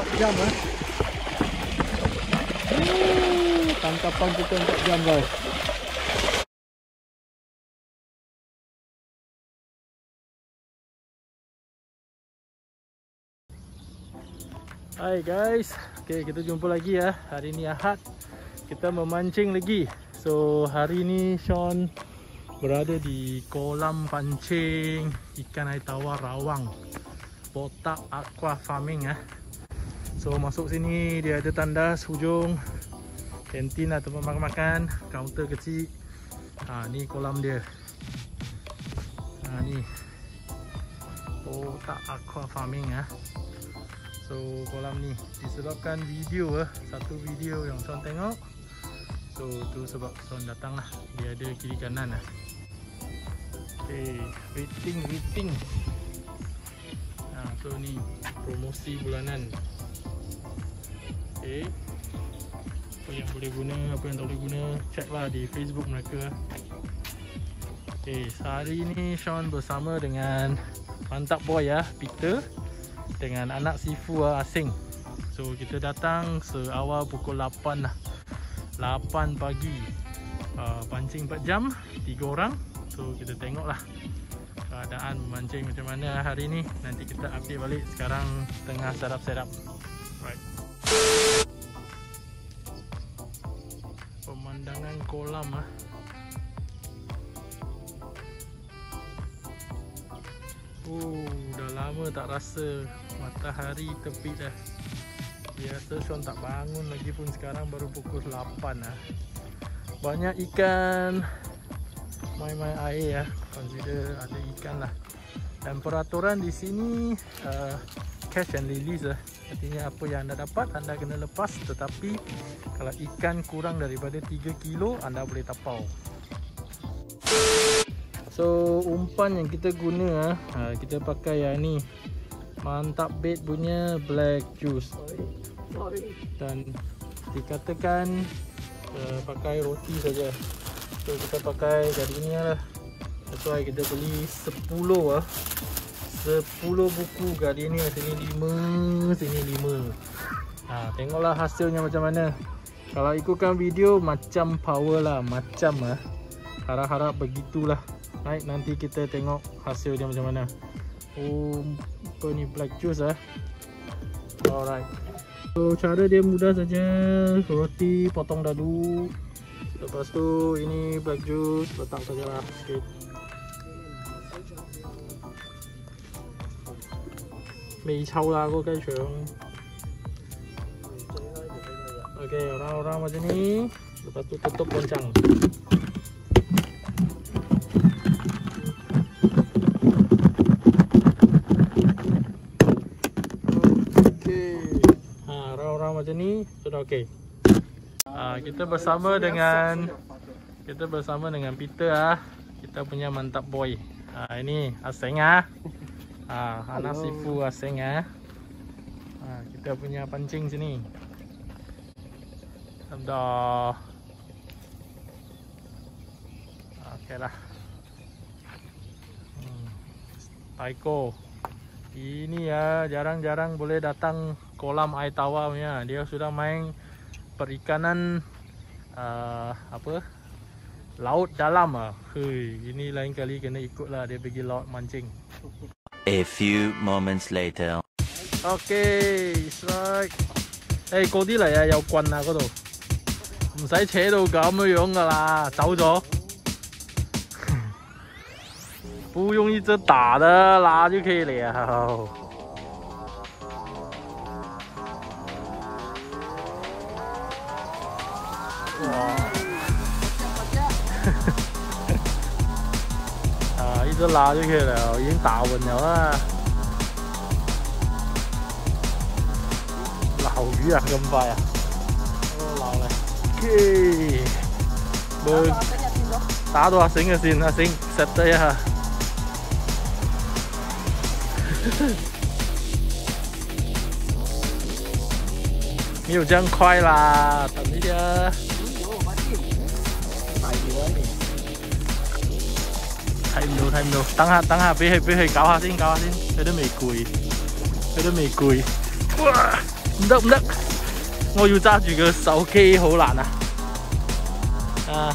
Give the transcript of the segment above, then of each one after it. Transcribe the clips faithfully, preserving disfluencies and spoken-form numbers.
empat jam eh. Uh, tangkapan kita empat jam guys. Hai guys, okay, kita jumpa lagi ya. Hari ni Ahad, kita memancing lagi. So hari ni Sean berada di kolam pancing ikan air tawar Rawang, Botak Aqua Farming ya. So masuk sini dia ada tandas hujung, kantin lah, tempat makan-makan, kaunter kecil. Ha, ni kolam dia. Ha, ni Botak Aqua Farming ya. So kolam ni disebabkan video eh, satu video yang Sean tengok. So tu sebab Sean datang lah. Dia ada kiri kanan lah. Okay, rating rating. Nah, so ni promosi bulanan. Okay, apa yang boleh guna, apa yang tak boleh guna, check lah di Facebook mereka. Okay, hari ni Sean bersama dengan mantap boy ya, Peter, dengan anak sifu asing. So kita datang seawal pukul lapan lah, lapan pagi. uh, Pancing empat jam, tiga orang. So kita tengok lah keadaan memancing macam mana hari ni. Nanti kita update balik. Sekarang tengah setup-setup. Right, pemandangan kolam ah. Oh, dah lama tak rasa matahari tepi dah. Biasa Sean tak bangun lagi pun sekarang baru pukul lapan lah. Banyak ikan, main-main air ya. Consider ada ikan lah. Dan peraturan di sini uh, catch and release lah. Artinya apa yang anda dapat anda kena lepas. Tetapi kalau ikan kurang daripada tiga kilo anda boleh tapau. So umpan yang kita guna ha, kita pakai yang ni, mantap bait punya black juice. Dan dikatakan uh, pakai roti saja. So kita pakai dari ni lah. That's why kita beli sepuluh ah. sepuluh buku Gardenia. Sini lima, sini lima. Ha, tengoklah hasilnya macam mana. Kalau ikutkan video macam power lah, macam ah. Harap-harap begitulah. Baik, nanti kita tengok hasil dia macam mana. Oh, apa ni, black juice ah. Alright. So cara dia mudah saja. Roti potong dadu. Lepas tu ini black juice, letak sajalah sikit. Mei chau lah ko kai chong. Okey, orang-orang macam ni. Lepas tu tutup goncang. Macam ni sudah okey. Ha, kita bersama dengan kita bersama dengan Peter ah. Kita punya mantap boy. Ha, ini asing ah. Ha, anak sifu asing ah. Ha, kita punya pancing sini. Dah. Okeylah. Hmm. Taiko. Ini ya jarang-jarang boleh datang kolam air tawar punya. Dia sudah main perikanan uh, apa? Laut dalam ah. Hei, ini lain kali kena ikutlah dia pergi laut mancing. A few moments later. Okay, strike. Hey, 嗰啲嚟啊，有棍啊嗰度，唔使扯到咁樣噶啦，走咗。不用一直打的拉就可以了。哇！啊，一直拉就可以了，已經打暈咗啦。撈魚啊，咁快啊！撈嚟 ，OK， 冇打到阿醒嘅先，阿醒實低一下。没有这样快啦，等一下。睇唔到，睇唔到，等下，等下，俾佢，俾佢搞下先，搞下先，佢都未攰，佢都未攰。哇！ 唔得唔得，我要揸住個手機好難啊！啊，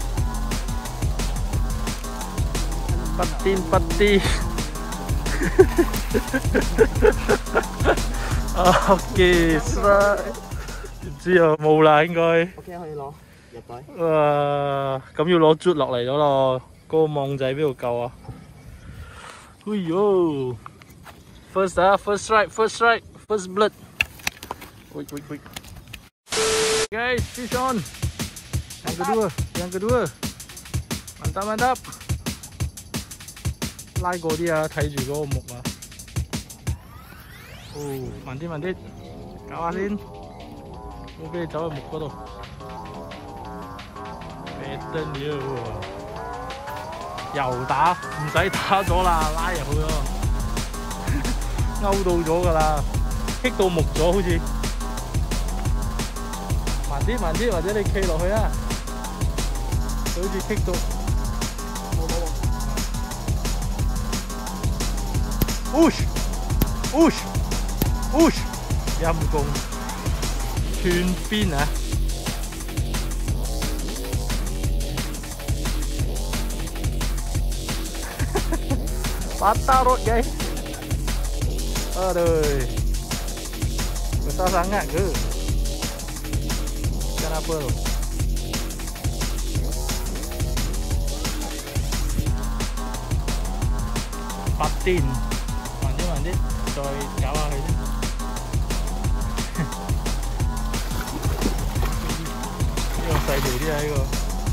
不癲不癲。OK， strike。唔知啊，冇啦應該。 OK， 可以攞入袋。 哇，咁要攞啜落嚟咗咯，嗰個網仔邊度夠啊？哎呦 ，first 啊 ，first strike，first strike，first blood。Wait wait wait. Guys, fish on. Yang kedua, yang kedua. Mantap mantap. 拉過啲啊，睇住嗰個木啊。哦，慢啲慢啲，搞下先。我俾你走去木嗰度。Better 了喎，又打，唔使打咗啦，拉入去咯，勾到咗㗎啦，棘到木咗好似。慢啲慢啲，或者你企落去啊，佢好似棘到。冇冇冇。Push push push， 陰公斷邊啊！Patah rod guys. Aduh, besar sangat ke? Ikan apa tu? Patin. Mandi mandi, coy Jawa ini. Ini saya dulu dia itu.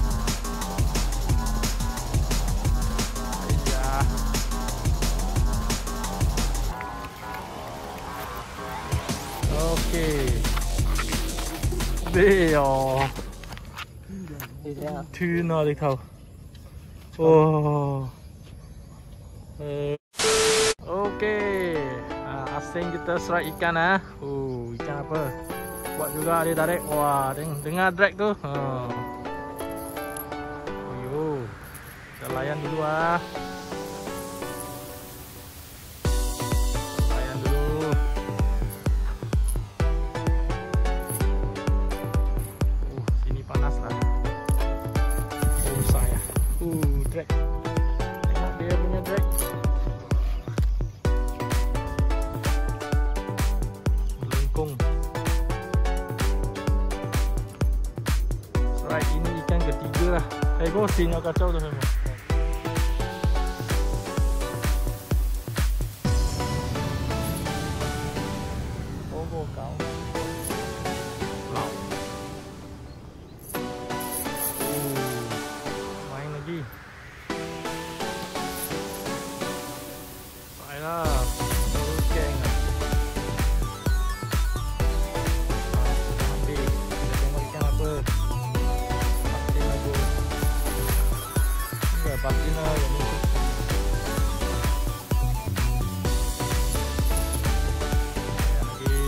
OK， 咩啊？ 你睇下， 斷啊！直頭，哇！誒 ，OK， ah, asing kita strike ikan ah. Oh, ikan apa? Buat juga dia tarik. Wah, dengar drag tu. Oh. Yo, kita layan dulu ah. Enak dia punya drag. Melengkung. Strike ini ikan ketiga lah. Eh, ghosting yang kacau tu semua. Oh, kau. Main lagi. Baiklah, terus geng. Ambil, kita tengok ikan apa. Patin aku. Enggak, patin lah yang ni. Lagi.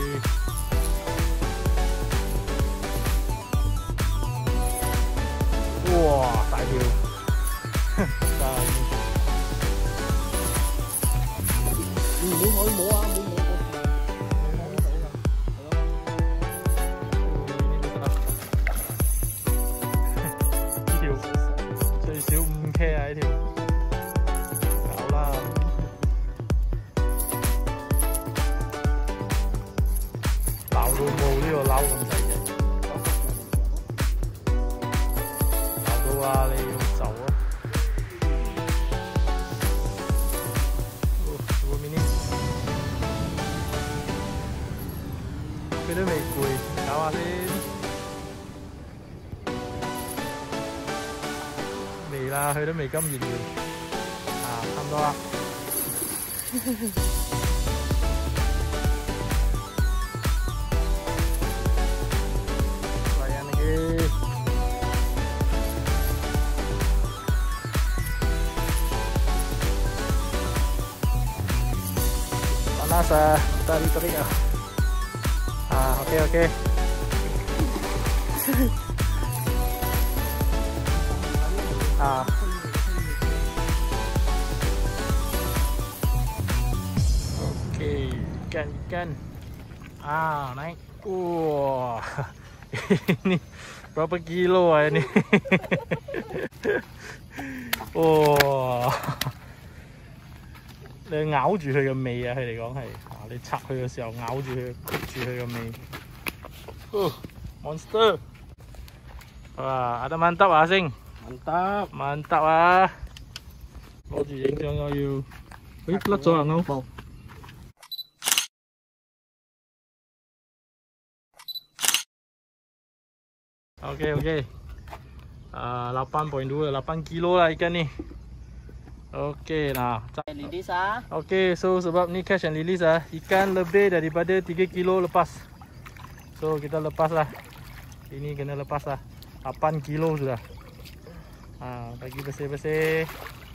Wah, tak ada. Tak ini. muốn hỏi mua á, muốn mua 呢條最少五 K 啊！呢條搞啦，撈到冇呢個撈咁細嘅，撈到啊！你要走啊！佢都未攰，搞下先。未啦，佢都未咁熱烈。啊，差唔多啦。Layan lagi. Panas ah, tarik-tarik ah. Ah, oke okay, oke. Okay. Ah. Oke, okay. ikan ikan. Ah, naik. Wah, ini berapa kilo ah ini? Wow. 你咬住佢嘅尾啊！佢哋講係啊，你插佢嘅時候咬住佢，棘住佢嘅尾。哦 ，monster！ 哇，ada mantap啊，星 Mantap. mantap啊！攞住影相我要。咦，甩咗啊，歐？冇。Oke oke. Uh, delapan koma dua, delapan kilo lah ikan ni. Oke, nah. Lilis ah. Oke, so sebab ni catch and release ah, ikan lebih daripada tiga kilo lepas. So kita lepas lah. Ini kena lepas lah. delapan kilo sudah. Ha, bagi bersih-bersih.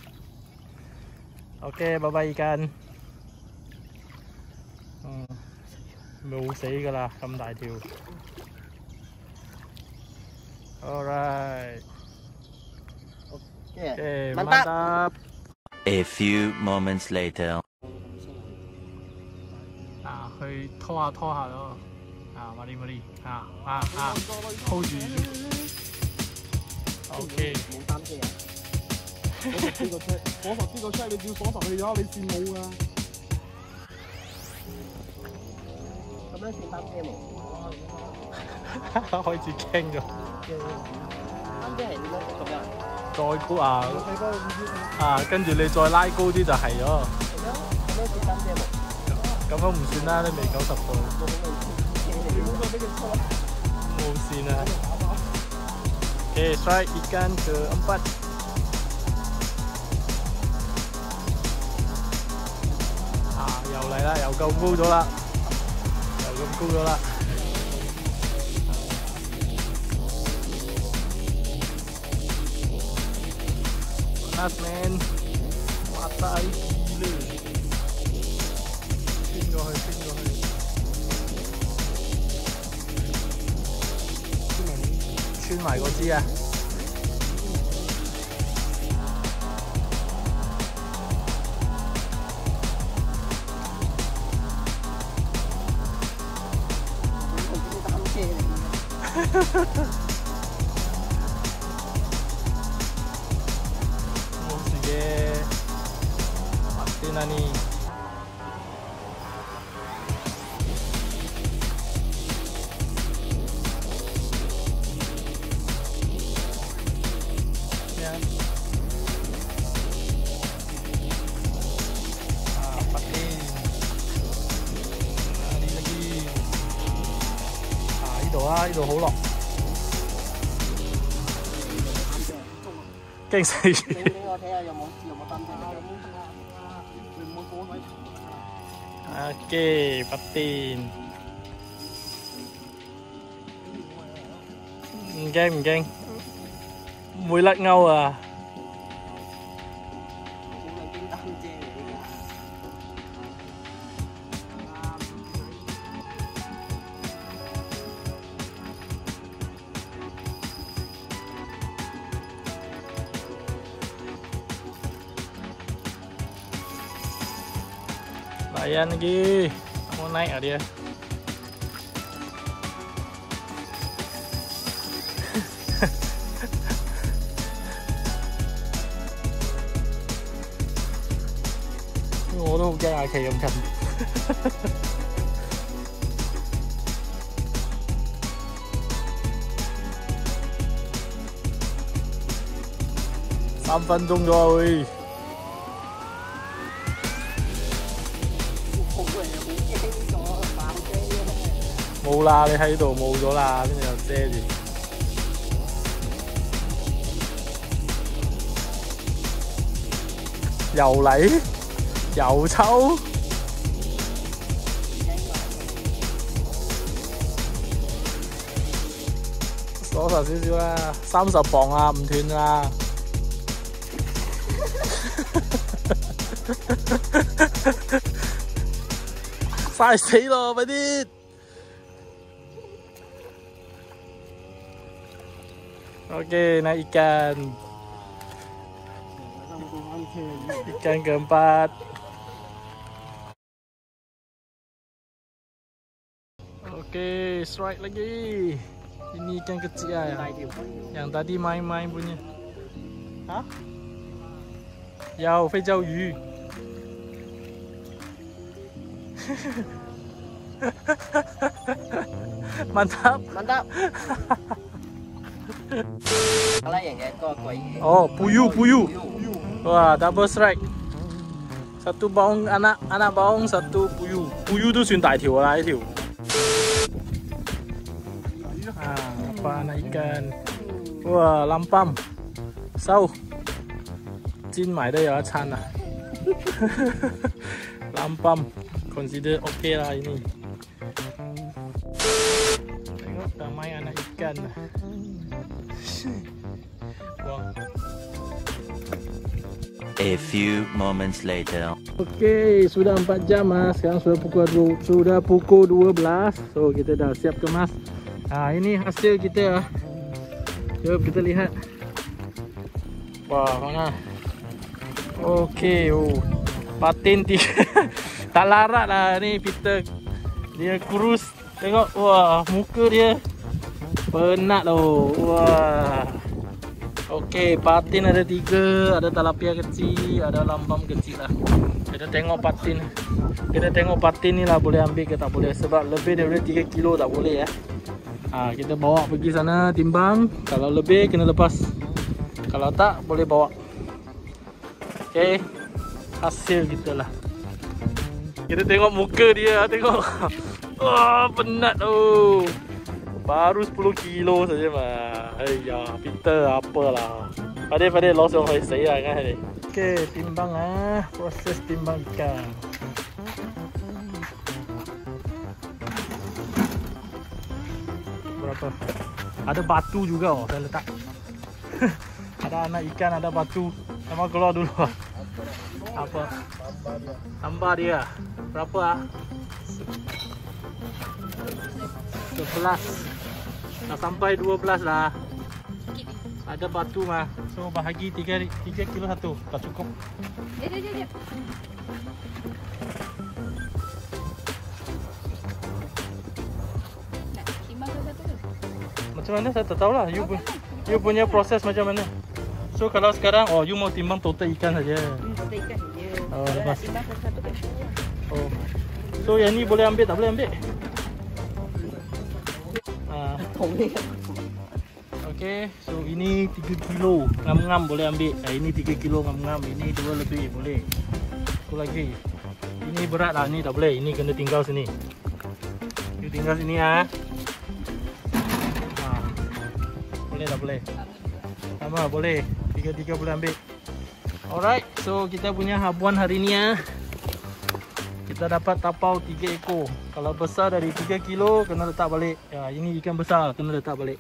Oke, bye bye ikan. Hmm. 冇死㗎啦，咁大條。Alright. Okay. Okay, Mantap. mantap. A few moments later. 啊，去拖下拖下咯。啊，慢啲慢啲。啊啊啊 ，hold 住。OK。 冇擔遮啊！鎖實呢個車，鎖實呢個車，你照鎖實去咗，你線冇㗎。咁樣算擔遮冇？ 開始傾咗。 擔遮係點樣咁樣？ 再高啊！啊，跟住你再拉高啲就係咗。 咁樣咁樣算擔遮冇？ 咁樣唔算啦，你未九十度。冇線啊。Oke, strike ikan keempat. Ah, 又嚟啦，又夠高咗啦，又咁高咗啦。Panas men, matahari gila. 穿過去，穿過去。穿埋嗰支啊！冇事嘅，滑先啦你。啊！呢度好落，驚死住。 你俾我睇下有冇有冇擔遮？你唔好過位。 Oke, patin. 唔驚唔驚，唔會甩鈎啊！Layan lagi, mau naik nggak dia? Tôi都好驚阿奇咁近。三分鐘咗喂。冇啦，你喺度冇咗啦，跟住又遮住。又嚟，又抽。鎖實少少啦，三十磅啊，唔斷啦。快死咯，快啲！ Oke, naik ikan. Ikan keempat. Okey, strike lagi. Ini ikan kecil lah yang, yang tadi main-main punya. Ha? Yao fei jiao yu. Mantap. Mantap. Kalau yang ekor koi. Oh, puyu puyu. Wah, double strike. Satu baung anak anak baung, satu puyu. Puyu tu算大條啦，呢條。Ah, apa anak ikan? Wah, lampam. Sau. Jin 買都有一餐啊。Lampam. Consider okay lah ini. Tengok ramai anak ikan. Wah. A few moments later. Okey, sudah empat jam ah. Sekarang sudah pukul dua, sudah pukul dua belas. So kita dah siap kemas. Ah, ini hasil kita ah. Jom kita lihat. Wah, mana? Okey, oh. Patin tiga. Tak larat lah ni Peter. Dia kurus. Tengok, wah, muka dia penat loh. Wah. Okey, patin ada tiga, ada tilapia kecil, ada lampam kecil lah. Kita tengok patin. Kita tengok patin ni lah boleh ambil ke tak boleh. Sebab lebih daripada tiga kilo tak boleh ya. Ha, kita bawa pergi sana timbang. Kalau lebih kena lepas. Kalau tak boleh bawa. Okey, hasil kita lah. Kita tengok muka dia, tengok. Wah, penat tu. Baru sepuluh kilo saja mah. Ayah, Peter apalah. Pada pada loss yang saya kan ni. Okey, timbang ah, proses timbang ikan. Berapa? Ada batu juga oh, saya letak. Ada anak ikan, ada batu. Sama keluar dulu. Apa? Tambah dia. Berapa ah? sebelas. Dah sampai dua belas lah. Ada batu mah. So bahagi tiga kilo satu. Tak cukup. Jap jap jap. Nak timbang satu tu. Macam mana saya tak tahu lah. You, pun, you punya proses macam mana. So kalau sekarang oh you mau timbang total ikan saja. Hmm, total ikan je. Oh, Kalau lepas. nak timbang satu-satu kan. Oh. So yang ni boleh ambil tak boleh ambil? Ah. Okey, so ini tiga kilo ngam-ngam boleh ambil. Ah, ini tiga kilo ngam-ngam, ini dua lebih boleh. Satu lagi. Ini berat lah, ni tak boleh. Ini kena tinggal sini. You tinggal sini ah. Ha. Boleh tak boleh? Sama boleh. Tiga-tiga boleh ambil. Alright, so kita punya habuan hari ni ah. Kita dapat tapau tiga ekor. Kalau besar dari tiga kilo kena letak balik. Ya, ini ikan besar kena letak balik.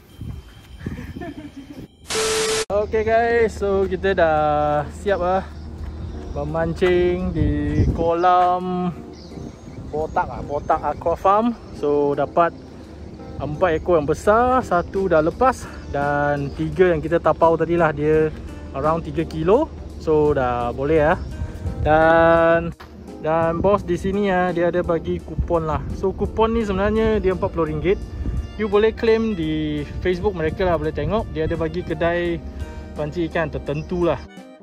Okay guys, so kita dah siap ah memancing di kolam botak ah, botak aqua farm. So dapat empat ekor yang besar, satu dah lepas dan tiga yang kita tapau tadi lah, dia around tiga kilo. So dah boleh ah. Dan dan bos di sini ya, dia ada bagi kupon lah. So kupon ni sebenarnya dia empat puluh ringgit. You boleh claim di Facebook mereka lah, boleh tengok. Dia ada bagi kedai pancing ikan tertentu lah.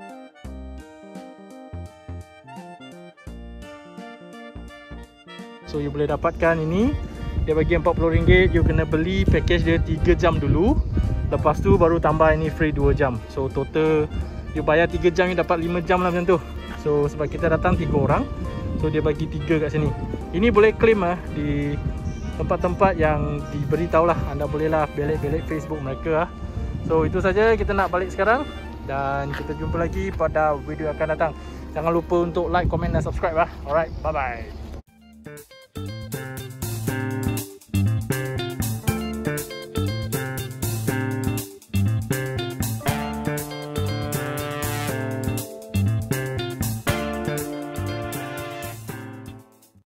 So you boleh dapatkan ini. Dia bagi empat puluh ringgit. You kena beli package dia tiga jam dulu. Lepas tu baru tambah ini free dua jam. So total you bayar tiga jam, you dapat lima jam lah macam tu. So sebab kita datang tiga orang, so dia bagi tiga kat sini. Ini boleh claim ah di tempat-tempat yang diberitahu lah. Anda bolehlah belik-belik Facebook mereka ah. So itu saja, kita nak balik sekarang dan kita jumpa lagi pada video akan datang. Jangan lupa untuk like, komen dan subscribe lah. Alright, bye bye.